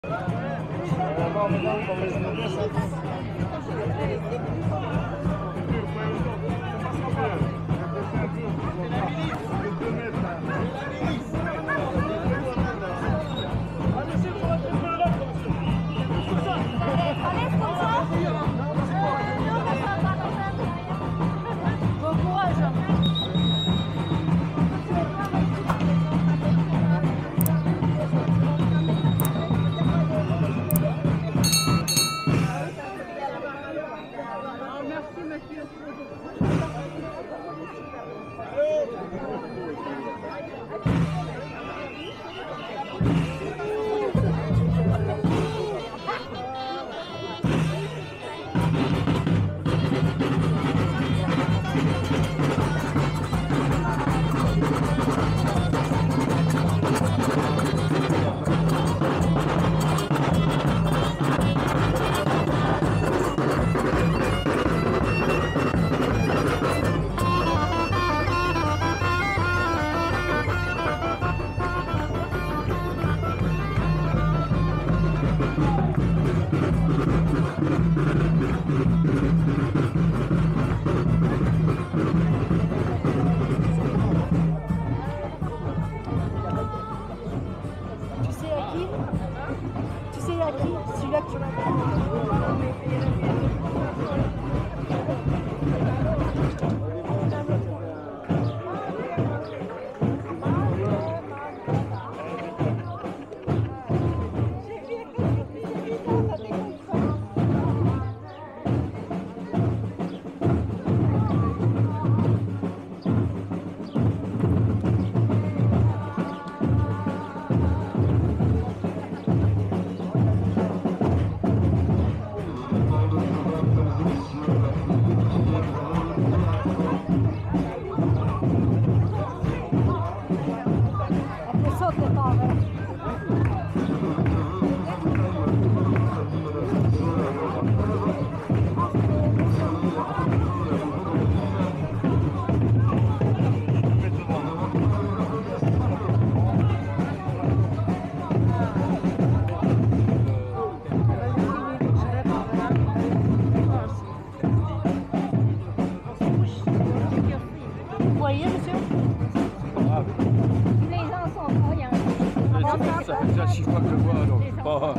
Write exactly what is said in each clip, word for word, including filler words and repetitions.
six fois que je vois, donc c'est pas...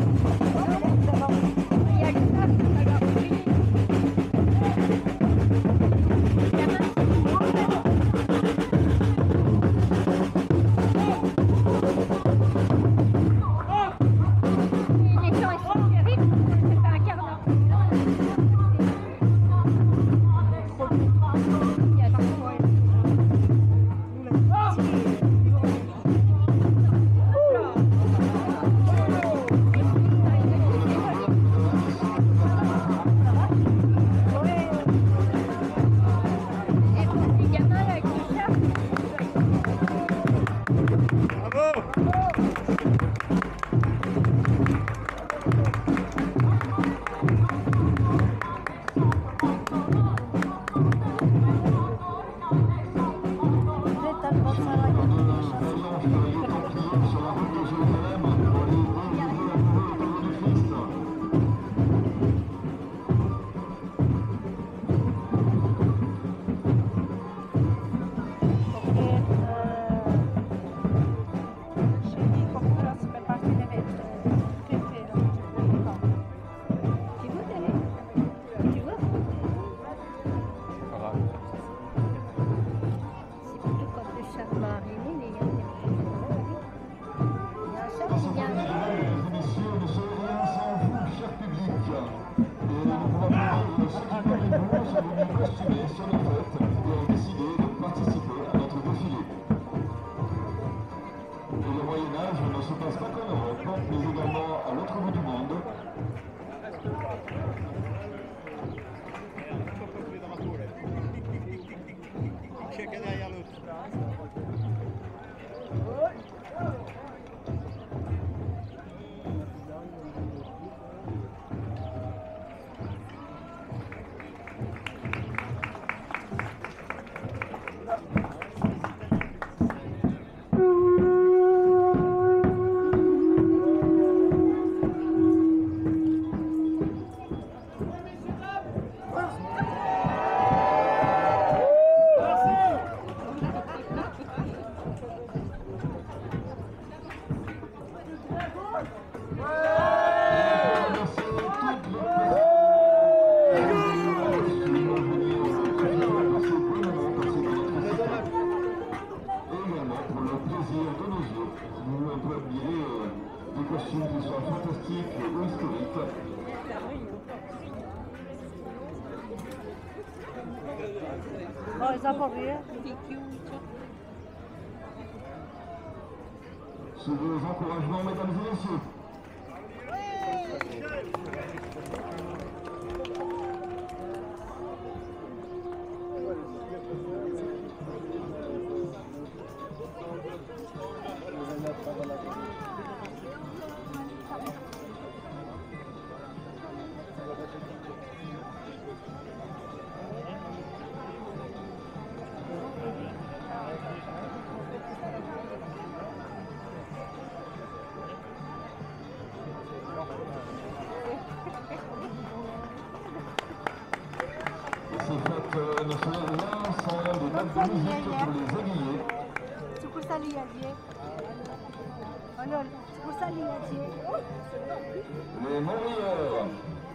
On peut admirer euh, des costumes qui soient fantastiques ou historiques. Oh, is that for real? Sous vos encouragements, mesdames et messieurs. Ces fêtes euh, nationales sont des dates de musique pour les aiguillés. Les Montrieurs.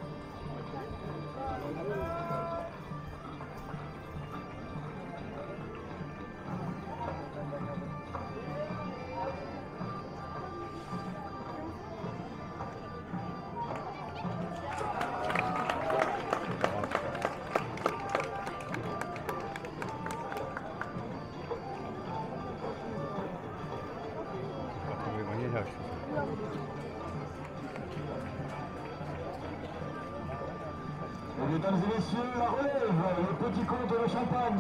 Et mesdames et messieurs, la relève, le petit comte de Champagne.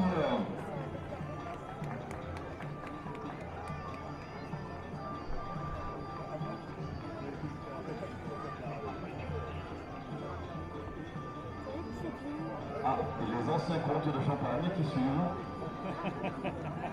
Ah, et les anciens comtes de Champagne qui suivent.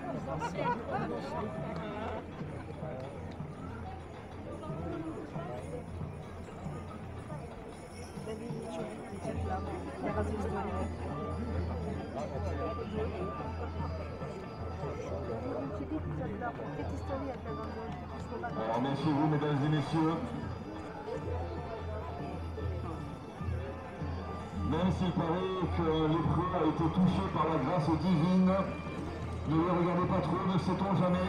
Alors, méfiez-vous, mesdames et messieurs. Même s'il paraît que l'épreuve a été touché par la grâce divine, ne le regardez pas trop, ne sait-on jamais.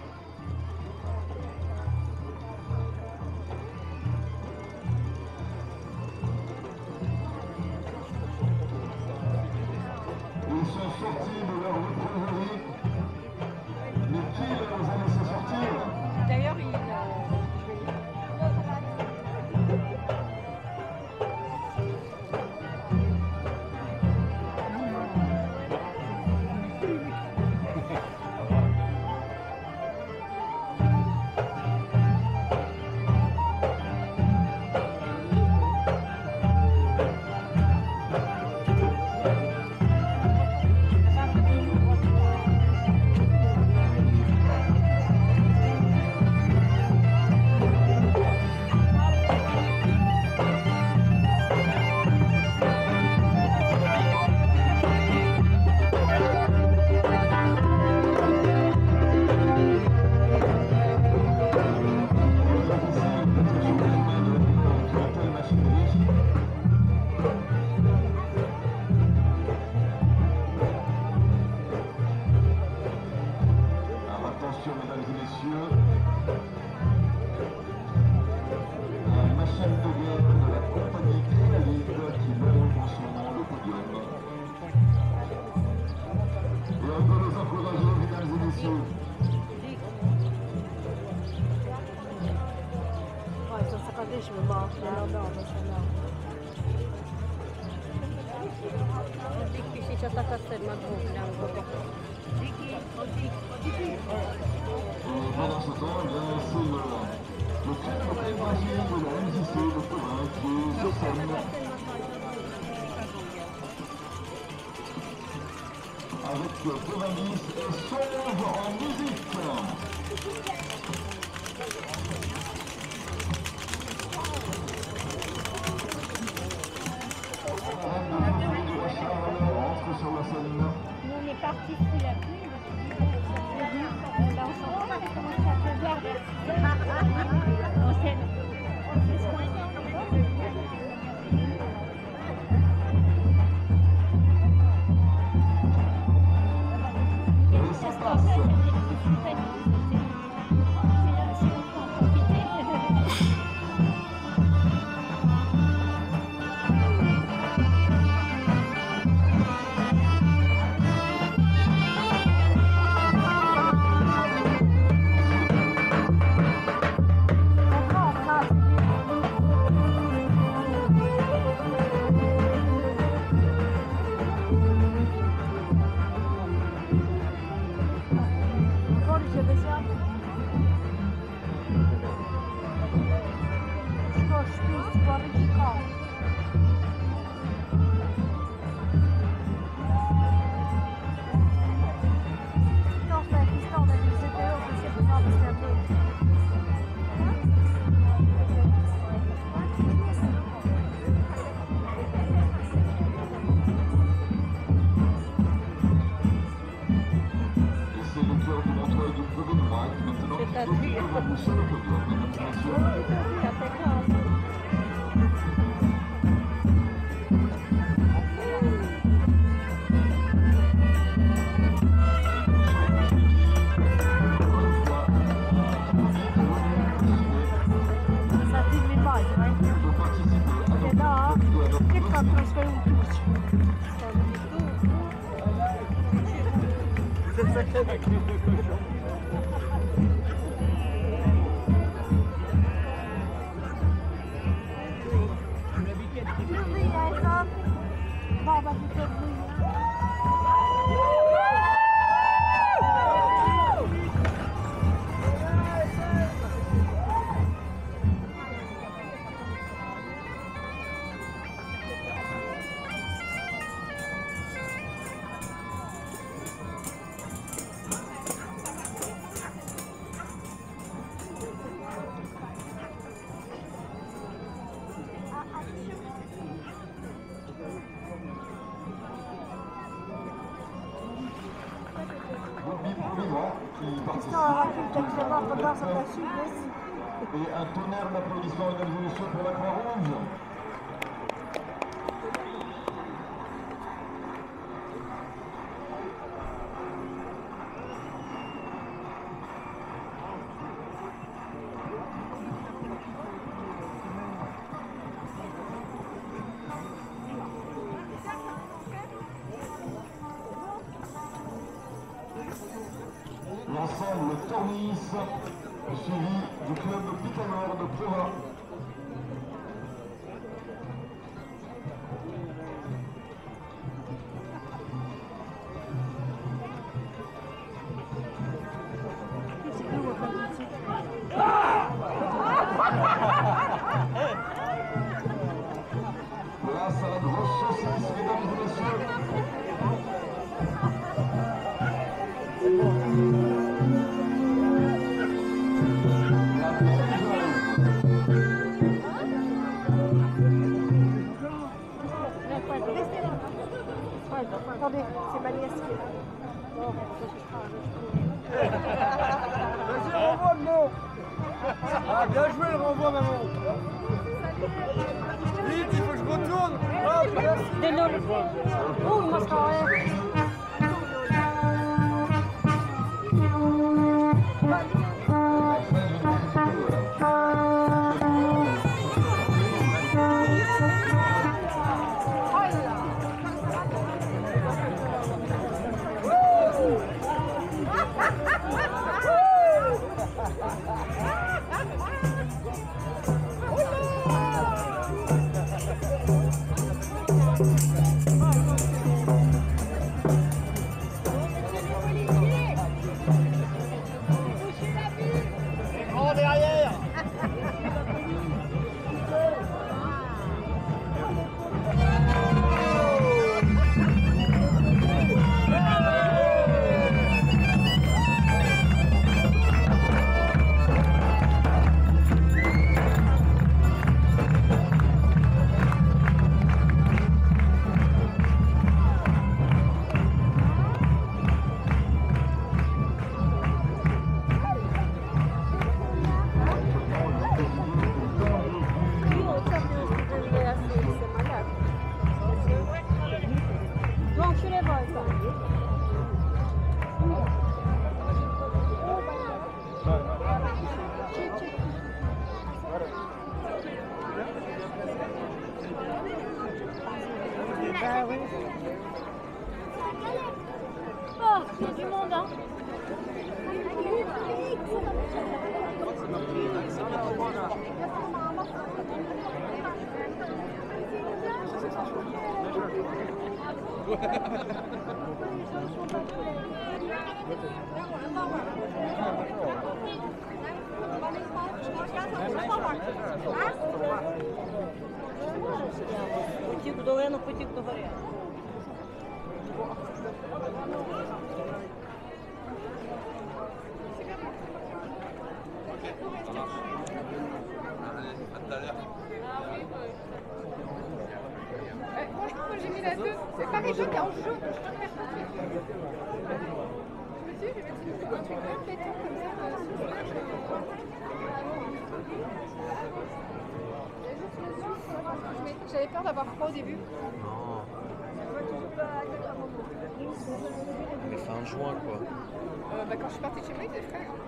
Ils sont sortis de leur reproverie. Mais qui les a laissés sortir? D'ailleurs, il... je me mords. Non, non, non, non. Dikki siya sa kastel mag-ulang ko. Dikki, o Dikki, o Dikki. Pendant ce temps, eh bien, c'est le, le club préparé de la M J C de Provins qui est sur scène. Avec Provins et Sauve en musique. Sur la scène. Nous on est partis sous la pluie, on s'en va, comment ça peut voir en scène. sport radical. Non, c'est un piston, on a dit que c'était là, on sait pas de faire Et c'est le cœur du Montreuil du côté droite. Maintenant, C'est ta tout fille. devant vous sur le podium, mesdames et messieurs. Ça filme l'image, hein? Pour participer à C'est là, hein? Qu'est-ce qu'on transfère où touche? Vous êtes sacré avec les deux cochons. Oui, hein, ça. Bon, on va vous faire oui. Bobby Prouvimont qui participe. Non, on va faire exactement, on va voir ça dessus, Et un tonnerre d'applaudissements, mesdames et messieurs, pour la Croix-Rouge. L'ensemble Tournis, suivi du club Picanor de Provins. Place à la grosse saucisse, mesdames et messieurs. La Attendez, c'est ma nièce qui est là. Vas-y, renvoie le mot. Ah, bien joué le renvoi, maman. Vite, il faut que je retourne. Hop, merci. De l'eau. Oh, il m'a fait. Grand derrière. Donc, tu les vois, ça. Bah oui. Oh, il y a du monde, hein. Потік до Лена, потік до горя. Moi, je trouve que j'ai mis la deux. C'est pareil, jaune, en jaune. Je préfère ça. Je me suis dit, je vais mettre un truc complètement comme ça. euh, sur le match. Il y a juste le sucre, parce que je mets- j'avais peur d'avoir froid au début. Mais fin juin quoi. Euh, bah, quand je suis partie de chez moi, il était frais. hein.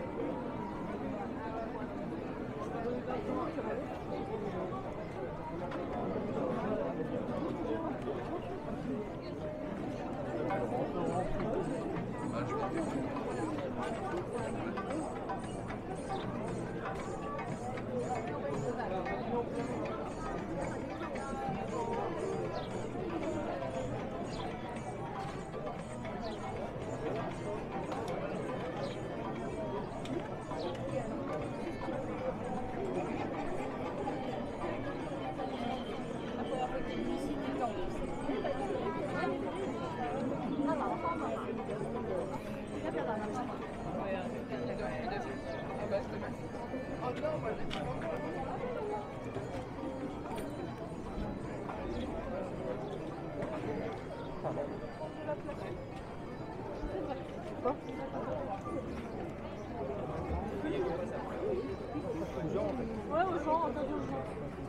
Ouais, au genre, on t'a dit au genre.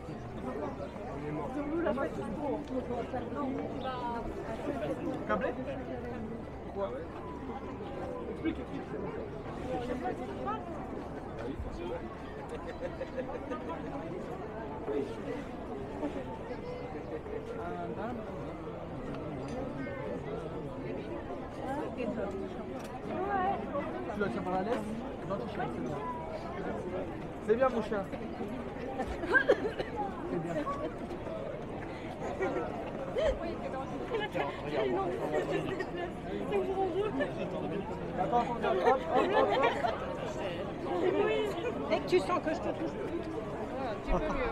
Sur la fête, c'est trop. Non, tu vas... Câblé? Pourquoi? Explique, explique. Tu la tiens par la laisse? Non, ton chien, c'est bien. C'est bien, mon chien. C'est bien. Attends, hop, hop, hop, hop. Dès que tu sens que je te touche. Ouais, un petit peu mieux.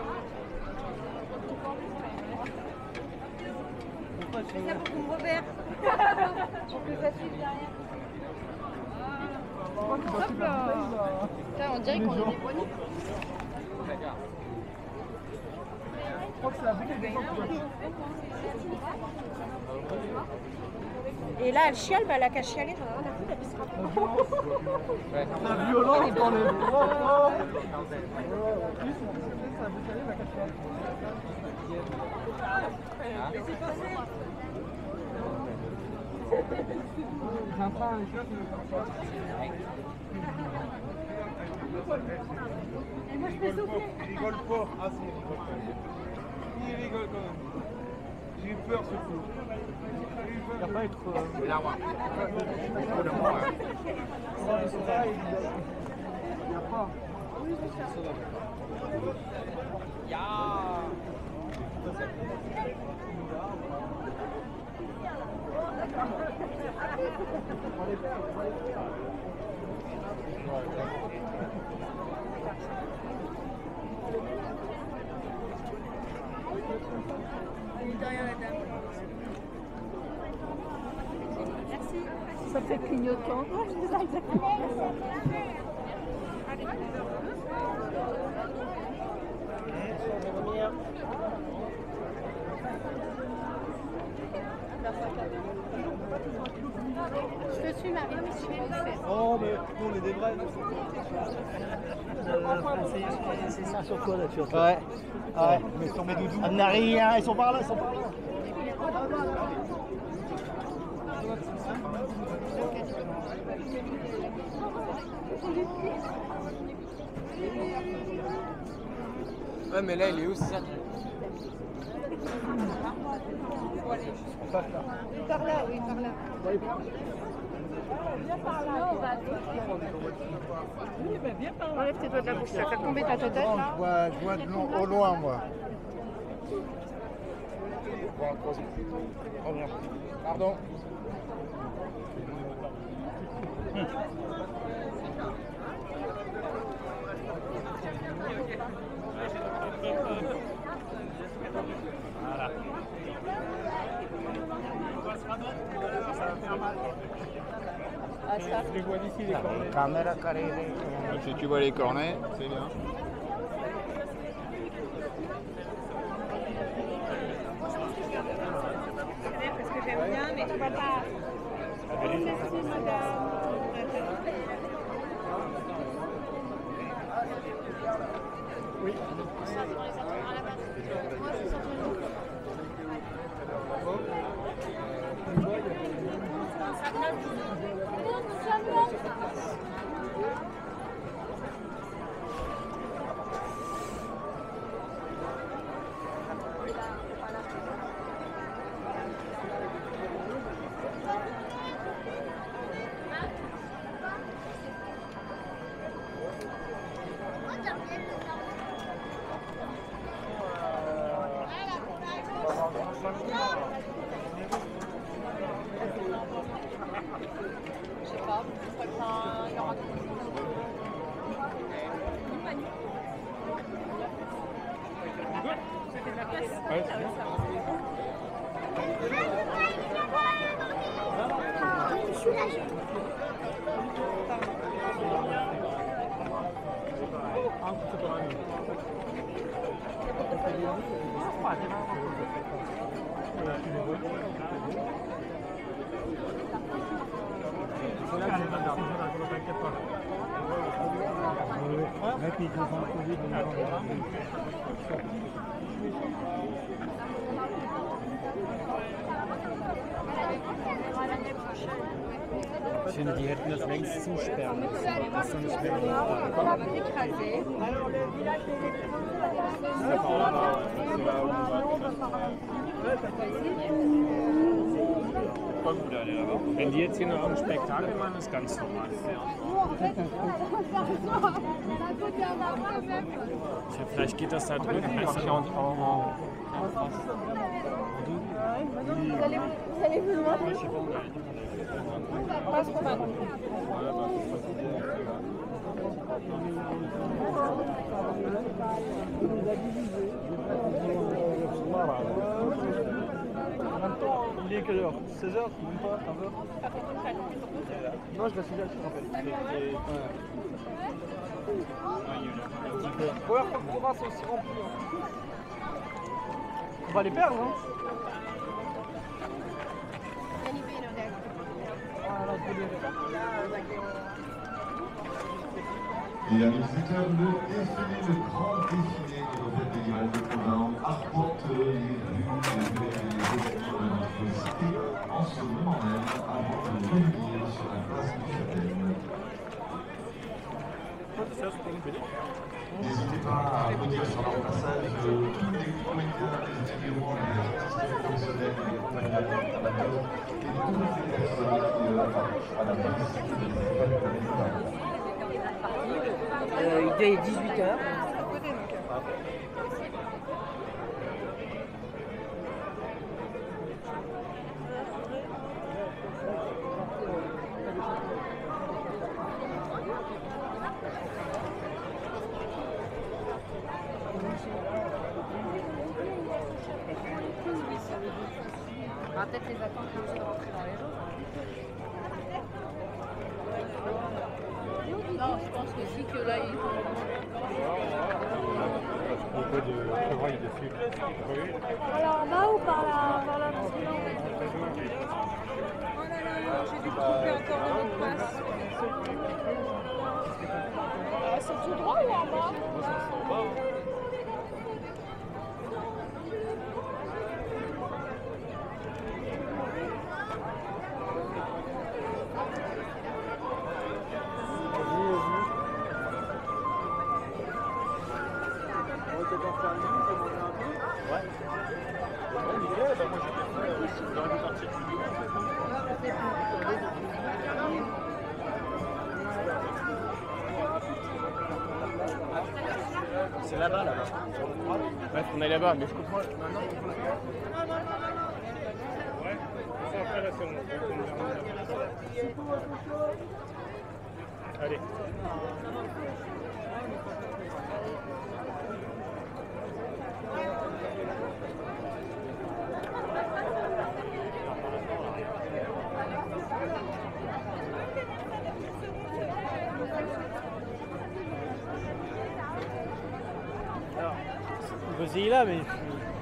Ça beaucoup Robert. Pour que ça suive derrière. Hop là. Putain, on dirait qu'on est des poignets. Je crois que c'est la boucle des gens qui doivent- Et là, elle chiale, bah, elle a qu'à chialer, j'en ai rien à foutre, elle pissera pas. La violence dans les bras. En plus, ça veut dire la cache. J'ai un train avec eux qui me fait ça. Et moi, je peux souffler. Il rigole pas. Ah si, il rigole pas. Il rigole quand même. J'ai eu peur ce coup. Il n'y a pas à être. euh, Il a voir. Il n'y a pas. Ça fait clignotant. Ouais, c'est ça, exactement. Je te suis, Marie, mais je vais le faire. Oh, mais nous on est des vrais. C'est ça sur toi là, tu vois. Ouais. Ouais. Mais sur mes doudous. Ah, n'a rien, ils sont par là, ils sont par là. Ouais, mais là, il est où ça? Par là, oui, par là. Enlève tes doigts de la bouche, ça fait tomber ta totale là. Je vois, je vois de long, au loin, moi. Pardon. Voilà. Je les vois d'ici les cornets. Caméra carrée. Si tu vois les cornets, c'est bien. Parce que j'aime bien, mais tu vois pas. Merci, madame. Oui. Je sais pas, je crois que ça, il y aura Ouais, c'est bien. Ich finde, die hätten das längst zusperren müssen. Das ist doch nicht mehr. écrasé. Wenn die jetzt hier noch ein Spektakel machen, ist ganz normal. Tja, vielleicht geht das da drüben besser. Vous allez, vous allez plus loin. Passe pour maintenant. En même temps, il est quelle heure? seize heures? Même pas? quinze heures? Non, je reste là, je te rappelle. Première fois que Provence est aussi remplie. Hein. On va les perdre, hein? Et à nos étapes, le défilé, le grand défilé de nos fêtes médiévales de Provence arpente les rues, les rues et les ouvertures de notre cité en ce moment même avant de revenir sur la place du Châtel. N'hésitez pas à redire sur leur passage tous les comédiens, les figurants, les artistes professionnels, les compagnons amateurs et toutes les personnes qui œuvrent à la place des fêtes médiévales. Euh, il est dix-huit heures. On va peut-être les attendre pour de rentrer dans les autres. Non, je pense aussi que là, il faut... Un peu de chevreuil dessus. Alors en bas ou par là, par là? Oh là là, j'ai dû trouver encore un autre passe. Ah, c'est tout droit ou en bas? C'est là-bas, là-bas. Ouais, on est là-bas, mais je comprends. Maintenant, ouais, ça après là, c'est bon. Allez. Poséidon là, mais je suis...